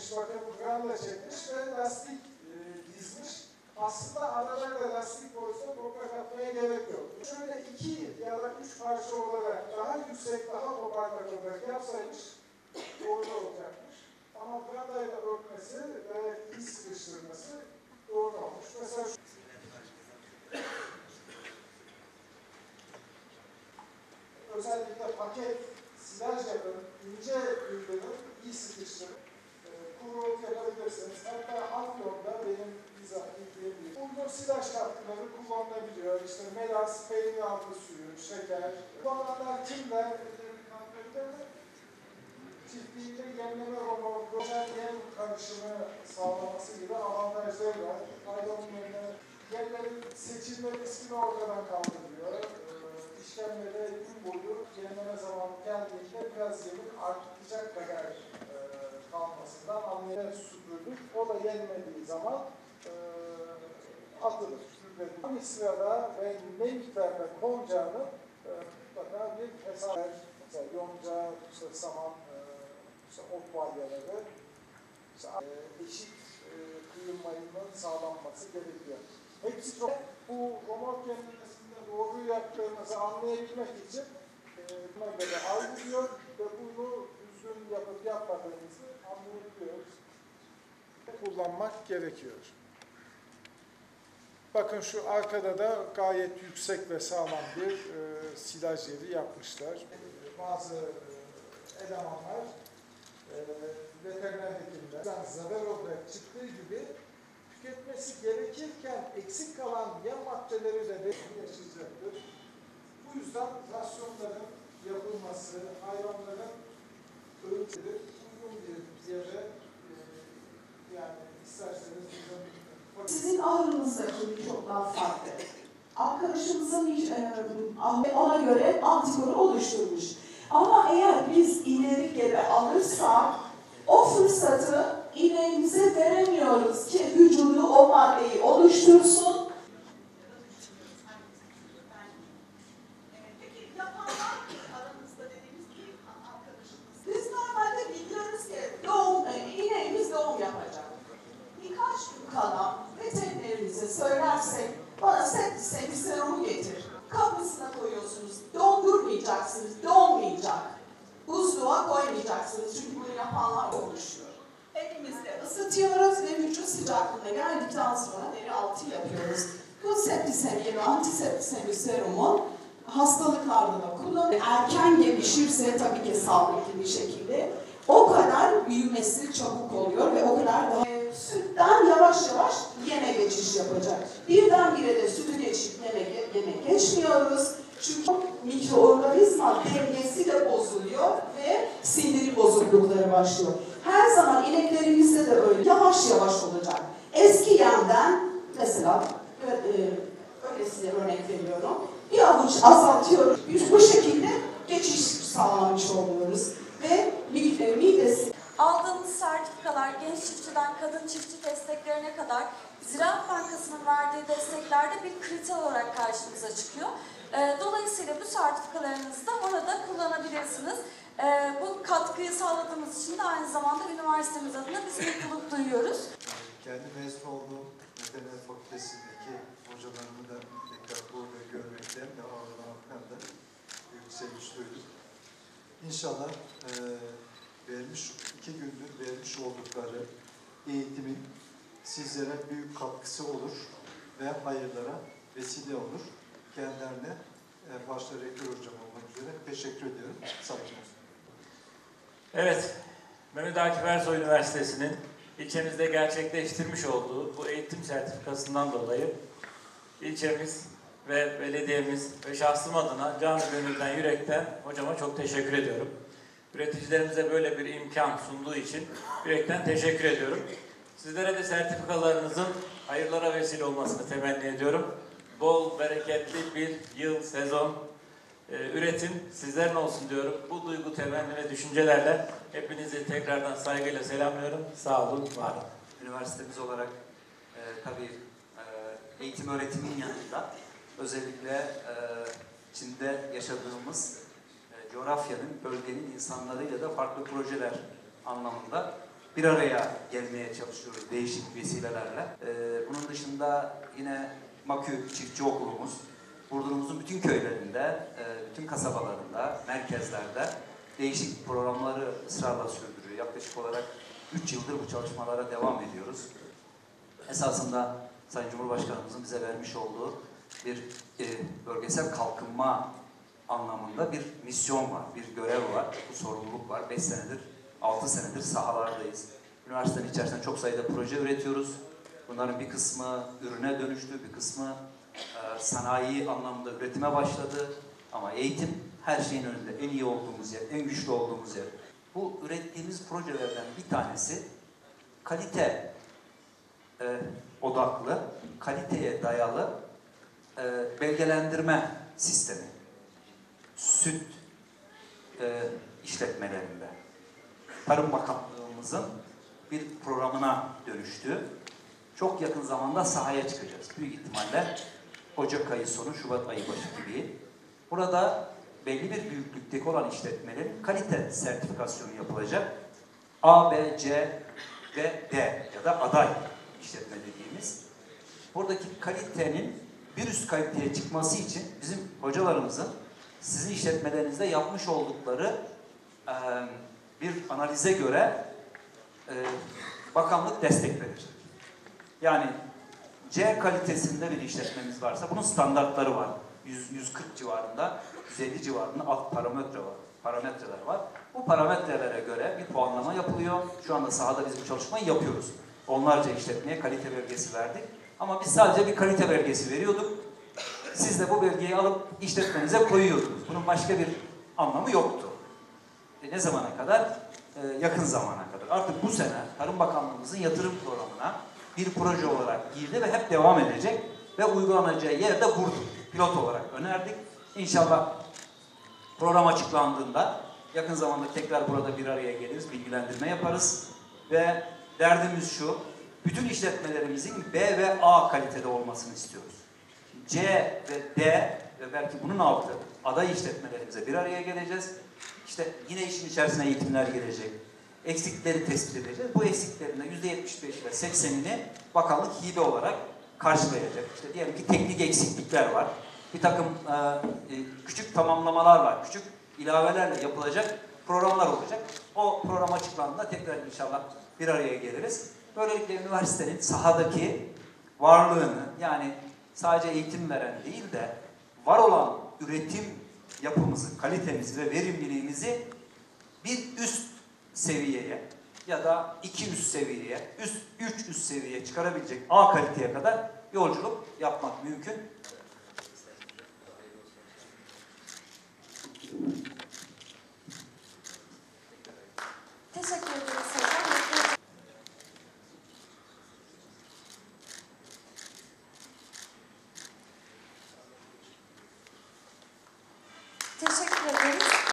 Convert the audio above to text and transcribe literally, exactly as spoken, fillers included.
çekmiş, bakın branda çekmiş ve lastik e, dizmiş. Aslında aralarda lastik boyusuna toprak atmaya gerek yok. Şöyle iki ya da üç parça olarak daha yüksek, daha toparlak olarak yapsaymış doğru olacakmış. Ama brandayla örtmesi ve iyi sıkıştırması doğru olmuş. Mesela şu özellikle paket, silaj yapın, ince ürünleri iyi sıkıştırın. E, kuru yapabilirsiniz. Hatta Afyon'da benim bizzat bildiğim bir uygun silaj katkıları kullanılabiliyor. İşte melas, peynir altı suyu, şeker. Kullananlar kimler? Çiftliğinde yemleme romo, projen yem karışımı sağlaması gibi avantajları var. Hayvanın yerine yemlerin seçilme riskini ortadan kaldırıyor. Ee, işkembede gün boyu yemleme zamanı geldiğinde biraz yemin artacak kadar e, kalmasından anlayarak süpürülür. O da yenmediği zaman e, atılır. Hangi sırada ve ne miktarda konacağını e, mutlaka bir hesap. Mesela yonca, işte saman, İşte ot balyaları, işte, e, eşit e, kıyım mayının sağlanması gerekiyor. Hepsi çok. Bu romork yemlemesinde doğru yaptığınızı anlayabilmek için e, buna göre ayrılıyor ve bunu düzgün yapıp yapmadığınızı anlayabiliyoruz. Kullanmak gerekiyor. Bakın şu arkada da gayet yüksek ve sağlam bir e, silaj yeri yapmışlar. E, bazı e, elemanlar E, veteriner hekimler zarar olarak çıktığı gibi tüketmesi gerekirken eksik kalan yem maddeleri de yaşayacaktır. Bu yüzden rasyonların yapılması, hayvanların ölçüleri uygun bir yere e, yani isterseniz bizim... Sizin ağrınızdaki çok daha farklı. Arkadaşımızın e, ona göre antikoru oluşturmuş. Ama eğer biz ileri geri alırsak o fırsatı ineğimize veremiyoruz ki vücudu o maddeyi oluştursun. Peki yapanlar aranızda dediğimiz gibi arkadaşımız. Biz normalde biliyoruz ki doğum, ineğimiz doğum yapacak. Birkaç gün kala veterinerimize söylersek bana septisem serumu getir. Kapısına koyuyorsunuz. Dondurmayacaksınız. Donmayacak. Buzluğa koymayacaksınız. Çünkü bunu yapanlar oluşuyor. Elimizde ısıtıyoruz ve vücut sıcaklığına geldikten sonra deri altı yapıyoruz. Bu septisem, antiseptisem serumu hastalıklarda da kullanılıyor. Erken gelişirse tabii ki sağlıklı bir şekilde o kadar büyümesi çabuk oluyor ve o kadar daha e, sütten yavaş yavaş yeme geçiş yapacak. Birdenbire de sütü geçip yemek, yemek geçmiyoruz. Çünkü mikroorganizma dengesi de bozuluyor ve sindirim bozuklukları başlıyor. Her zaman ineklerimizde de öyle yavaş yavaş olacak. Eski yemden mesela e, öyle size örnek veriyorum. Bir avuç azaltıyoruz. Biz bu şekilde geçiş sağlamış oluyoruz ve midesi. Aldığımız sertifikalar genç çiftçiden kadın çiftçi desteklerine kadar Ziraat Bankası'nın verdiği desteklerde bir kriter olarak karşımıza çıkıyor. Dolayısıyla bu sertifikalarınızı da orada kullanabilirsiniz. Bu katkıyı sağladığımız için de aynı zamanda üniversitemiz adına biz mutluluk duyuyoruz. Kendi mezun olduğum veteriner fakültesindeki hocalarımı da tekrar burada görmekten de ağırlamaktan da büyük sevinç duydum. İnşallah e, vermiş, iki gündür vermiş oldukları eğitimin sizlere büyük katkısı olur ve hayırlara vesile olur. Kendilerine e, başta rektör hocam olmak üzere teşekkür ediyorum. Sağ olun. Evet, Mehmet Akif Ersoy Üniversitesi'nin ilçemizde gerçekleştirmiş olduğu bu eğitim sertifikasından dolayı ilçemiz ve belediyemiz ve şahsım adına canı gönülden, yürekten hocama çok teşekkür ediyorum. Üreticilerimize böyle bir imkan sunduğu için yürekten teşekkür ediyorum. Sizlere de sertifikalarınızın hayırlara vesile olmasını temenni ediyorum. Bol, bereketli bir yıl, sezon, e, üretim sizlerin olsun diyorum. Bu duygu, temenni ve düşüncelerle hepinizi tekrardan saygıyla selamlıyorum. Sağ olun, var olun. Üniversitemiz olarak e, tabii e, eğitim öğretimin yanında özellikle e, içinde yaşadığımız e, coğrafyanın, bölgenin insanlarıyla da farklı projeler anlamında bir araya gelmeye çalışıyoruz değişik vesilelerle. Ee, bunun dışında yine Makü Çiftçi Okulumuz, Burdur'umuzun bütün köylerinde, e, bütün kasabalarında, merkezlerde değişik programları ısrarla sürdürüyor. Yaklaşık olarak üç yıldır bu çalışmalara devam ediyoruz. Esasında Sayın Cumhurbaşkanımızın bize vermiş olduğu bir e, bölgesel kalkınma anlamında bir misyon var, bir görev var, bu sorumluluk var. Beş senedir, altı senedir sahalardayız. Üniversitenin içerisinde çok sayıda proje üretiyoruz. Bunların bir kısmı ürüne dönüştü, bir kısmı e, sanayi anlamında üretime başladı. Ama eğitim her şeyin önünde, en iyi olduğumuz yer, en güçlü olduğumuz yer. Bu ürettiğimiz projelerden bir tanesi kalite e, odaklı, kaliteye dayalı e, belgelendirme sistemi. Süt e, işletmelerinde. Tarım Bakanlığımızın bir programına dönüştü. Çok yakın zamanda sahaya çıkacağız. Büyük ihtimalle Ocak ayı sonu, Şubat ayı başı gibi. Burada belli bir büyüklükteki olan işletmelerin kalite sertifikasyonu yapılacak. A, B, C ve D ya da aday işletme dediğimiz. Buradaki kalitenin bir üst kaliteye çıkması için bizim hocalarımızın sizin işletmelerinizde yapmış oldukları e, bir analize göre e, bakanlık destek verecek. Yani C kalitesinde bir işletmemiz varsa bunun standartları var. yüz yüz kırk civarında, yüz elli civarında alt parametre var. Parametreler var. Bu parametrelere göre bir puanlama yapılıyor. Şu anda sahada biz bu çalışmayı yapıyoruz. Onlarca işletmeye kalite belgesi verdik. Ama biz sadece bir kalite belgesi veriyorduk. Siz de bu belgeyi alıp işletmenize koyuyordunuz. Bunun başka bir anlamı yoktu. E ne zamana kadar? E, yakın zamana kadar. Artık bu sene Tarım Bakanlığımızın yatırım programına bir proje olarak girdi ve hep devam edecek. Ve uygulanacağı yerde Burdur. Pilot olarak önerdik. İnşallah program açıklandığında yakın zamanda tekrar burada bir araya geliriz, bilgilendirme yaparız. Ve derdimiz şu, bütün işletmelerimizin B ve A kalitede olmasını istiyoruz. C ve D ve belki bunun altı aday işletmelerimize bir araya geleceğiz. İşte yine işin içerisine eğitimler gelecek. Eksikleri tespit edeceğiz. Bu eksiklerin de yüzde yetmiş beş ile seksenini bakanlık hibe olarak karşılayacak. İşte diyelim ki teknik eksiklikler var. Bir takım e, küçük tamamlamalar var. Küçük ilavelerle yapılacak programlar olacak. O program açıklandığında tekrar inşallah bir araya geliriz. Böylelikle üniversitenin sahadaki varlığını, yani sadece eğitim veren değil de var olan üretim yapımızı, kalitemizi ve verimliliğimizi bir üst seviyeye ya da iki üst seviyeye, üst, üç üst seviyeye çıkarabilecek A kaliteye kadar yolculuk yapmak mümkün.